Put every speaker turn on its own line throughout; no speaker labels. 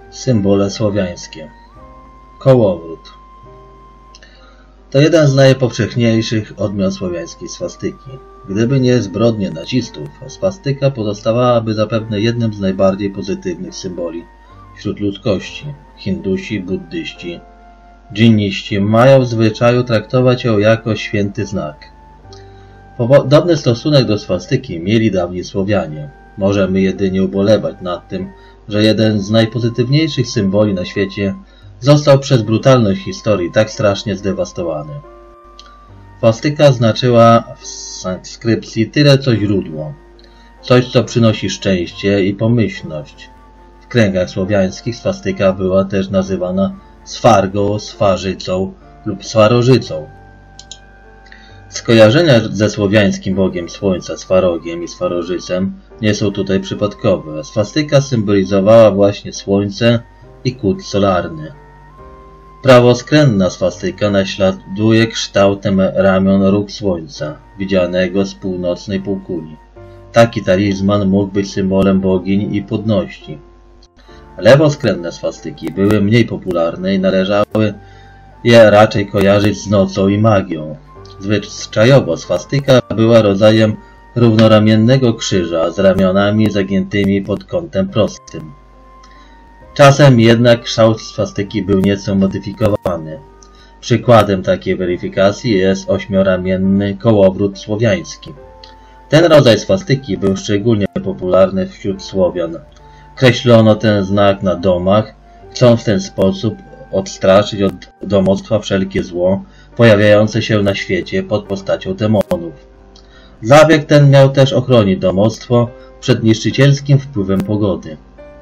Symbole słowiańskie. Kołowrót. To jeden z najpowszechniejszych odmian słowiańskiej swastyki. Gdyby nie zbrodnie nazistów, swastyka pozostawałaby zapewne jednym z najbardziej pozytywnych symboli wśród ludzkości. Hindusi, buddyści, dżiniści mają w zwyczaju traktować ją jako święty znak. Podobny stosunek do swastyki mieli dawni Słowianie. Możemy jedynie ubolewać nad tym, że jeden z najpozytywniejszych symboli na świecie został przez brutalność historii tak strasznie zdewastowany. Swastyka znaczyła w sanskrypcji tyle co źródło, coś co przynosi szczęście i pomyślność. W kręgach słowiańskich swastyka była też nazywana swargą, swarzycą lub swarożycą. Skojarzenia ze słowiańskim bogiem słońca, Swarogiem i Swarożycem nie są tutaj przypadkowe. Swastyka symbolizowała właśnie słońce i kult solarny. Prawoskrętna swastyka naśladuje kształtem ramion róg słońca, widzianego z północnej półkuli. Taki talizman mógł być symbolem bogini i płodności. Lewoskrętne swastyki były mniej popularne i należały je raczej kojarzyć z nocą i magią. Zwyczajowo swastyka była rodzajem równoramiennego krzyża z ramionami zagiętymi pod kątem prostym. Czasem jednak kształt swastyki był nieco modyfikowany. Przykładem takiej weryfikacji jest ośmioramienny kołowrót słowiański. Ten rodzaj swastyki był szczególnie popularny wśród Słowian. Kreślono ten znak na domach, chcąc w ten sposób odstraszyć od domostwa wszelkie zło pojawiające się na świecie pod postacią demonów. Zabieg ten miał też ochronić domostwo przed niszczycielskim wpływem pogody.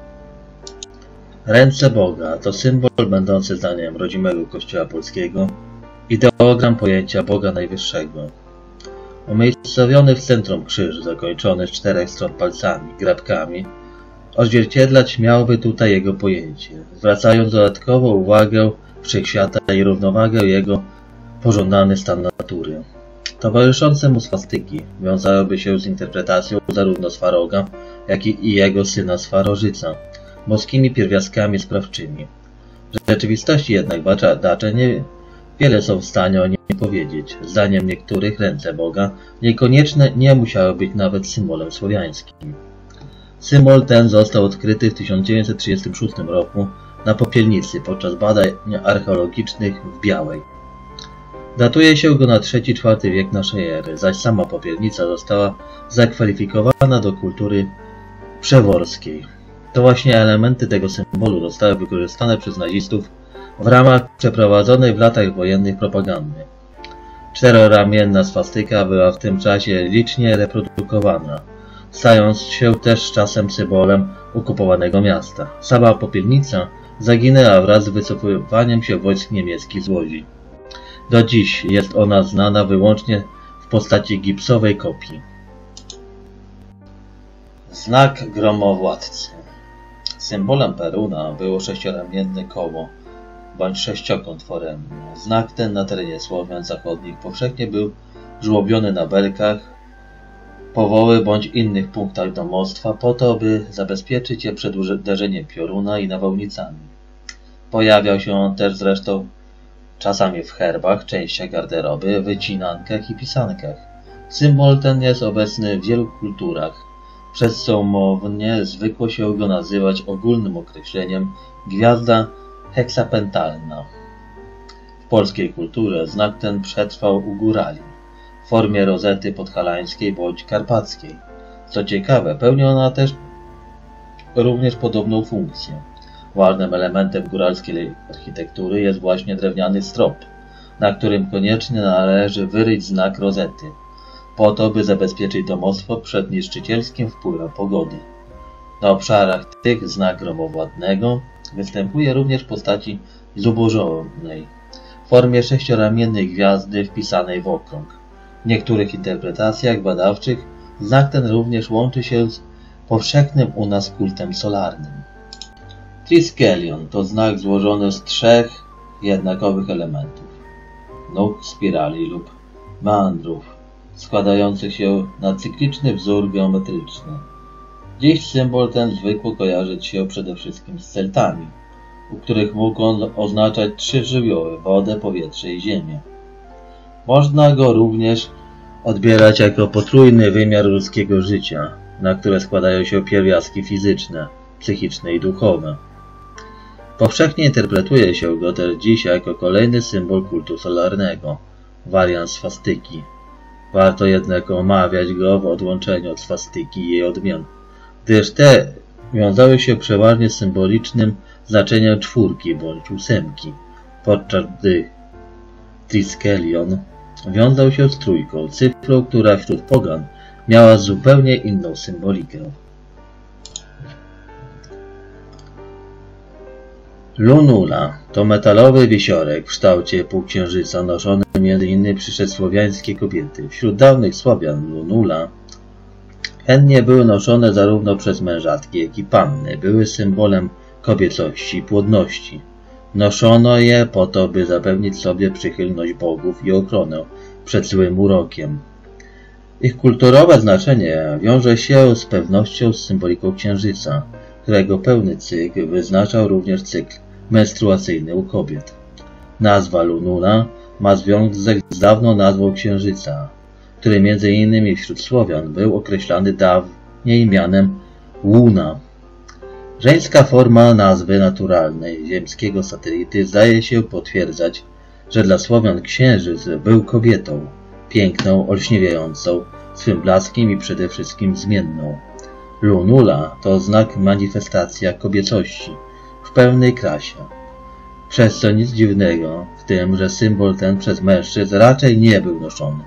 Ręce Boga to symbol będący zdaniem rodzimego Kościoła polskiego ideogram pojęcia Boga Najwyższego. Umiejscowiony w centrum krzyż, zakończony z 4 stron palcami, grabkami, odzwierciedlać miałby tutaj jego pojęcie, zwracając dodatkową uwagę wszechświata i równowagę jego pożądany stan natury. Towarzyszące mu swastyki wiązałyby się z interpretacją zarówno Swaroga, jak i jego syna Swarożyca, boskimi pierwiastkami sprawczymi. W rzeczywistości jednak badacze niewiele są w stanie o nim powiedzieć. Zdaniem niektórych ręce Boga niekoniecznie nie musiały być nawet symbolem słowiańskim. Symbol ten został odkryty w 1936 roku na Popielnicy podczas badań archeologicznych w Białej. Datuje się go na III-IV wiek naszej ery, zaś sama Popielnica została zakwalifikowana do kultury przeworskiej. To właśnie elementy tego symbolu zostały wykorzystane przez nazistów w ramach przeprowadzonej w latach wojennych propagandy. Czteroramienna swastyka była w tym czasie licznie reprodukowana, stając się też czasem symbolem okupowanego miasta. Sama Popielnica zaginęła wraz z wycofywaniem się wojsk niemieckich z Łodzi. Do dziś jest ona znana wyłącznie w postaci gipsowej kopii. Znak gromowładcy. Symbolem Peruna było sześcioramienne koło bądź sześciokąt foremny. Znak ten na terenie Słowian zachodnich powszechnie był żłobiony na belkach, powoły bądź innych punktach domostwa po to, by zabezpieczyć je przed uderzeniem pioruna i nawałnicami. Pojawiał się on też zresztą czasami w herbach, częściach garderoby, wycinankach i pisankach. Symbol ten jest obecny w wielu kulturach, przez co umownie zwykło się go nazywać ogólnym określeniem gwiazda heksapentalna. W polskiej kulturze znak ten przetrwał u górali w formie rozety podhalańskiej bądź karpackiej. Co ciekawe, pełni ona też również podobną funkcję. Ważnym elementem góralskiej architektury jest właśnie drewniany strop, na którym koniecznie należy wyryć znak rozety, po to, by zabezpieczyć domostwo przed niszczycielskim wpływem pogody. Na obszarach tych znak gromowładnego występuje również w postaci zubożonej, w formie sześcioramiennej gwiazdy wpisanej w okrąg. W niektórych interpretacjach badawczych znak ten również łączy się z powszechnym u nas kultem solarnym. Triskelion to znak złożony z 3 jednakowych elementów, nóg, spirali lub meandrów, składających się na cykliczny wzór geometryczny. Dziś symbol ten zwykł kojarzyć się przede wszystkim z Celtami, u których mógł on oznaczać 3 żywioły: wodę, powietrze i ziemię. Można go również odbierać jako potrójny wymiar ludzkiego życia, na które składają się pierwiastki fizyczne, psychiczne i duchowe. Powszechnie interpretuje się go też dziś jako kolejny symbol kultu solarnego, wariant swastyki. Warto jednak omawiać go w odłączeniu od swastyki i jej odmian, gdyż te wiązały się przeważnie z symbolicznym znaczeniem 4 bądź 8, podczas gdy triskelion wiązał się z 3, cyfrą, która wśród pogan miała zupełnie inną symbolikę. Lunula to metalowy wisiorek w kształcie półksiężyca noszony m.in. przez słowiańskie kobiety. Wśród dawnych Słowian lunula chętnie były noszone zarówno przez mężatki, jak i panny. Były symbolem kobiecości i płodności. Noszono je po to, by zapewnić sobie przychylność bogów i ochronę przed złym urokiem. Ich kulturowe znaczenie wiąże się z pewnością z symboliką księżyca, którego pełny cykl wyznaczał również cykl menstruacyjny u kobiet. Nazwa lunula ma związek z dawną nazwą księżyca, który m.in. wśród Słowian był określany dawniej mianem łuna. Żeńska forma nazwy naturalnej ziemskiego satelity zdaje się potwierdzać, że dla Słowian księżyc był kobietą, piękną, olśniewiającą, swym blaskiem i przede wszystkim zmienną. Lunula to znak manifestacja kobiecości w pełnej krasie, przez co nic dziwnego w tym, że symbol ten przez mężczyzn raczej nie był noszony.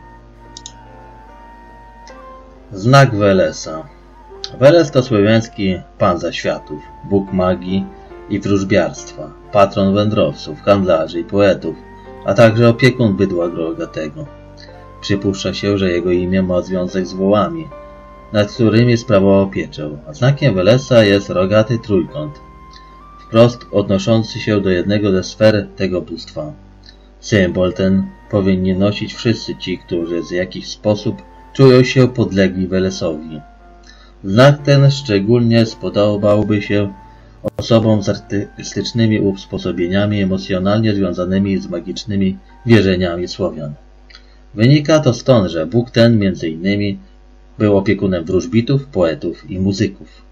Znak Welesa. Weles to słowiański pan zaświatów, bóg magii i wróżbiarstwa, patron wędrowców, handlarzy i poetów, a także opiekun bydła rogatego. Przypuszcza się, że jego imię ma związek z wołami, nad którymi sprawował pieczę, a znakiem Welesa jest rogaty trójkąt, wprost odnoszący się do jednego ze sfer tego bóstwa. Symbol ten powinni nosić wszyscy ci, którzy w jakiś sposób czują się podlegli Welesowi. Znak ten szczególnie spodobałby się osobom z artystycznymi usposobieniami emocjonalnie związanymi z magicznymi wierzeniami Słowian. Wynika to stąd, że Bóg ten m.in. był opiekunem wróżbitów, poetów i muzyków.